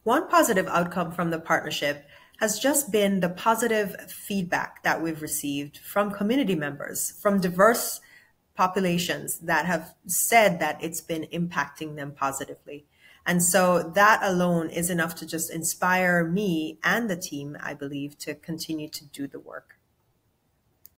One positive outcome from the partnership has just been the positive feedback that we've received from community members, from diverse populations that have said that it's been impacting them positively. And so that alone is enough to just inspire me and the team, I believe, to continue to do the work.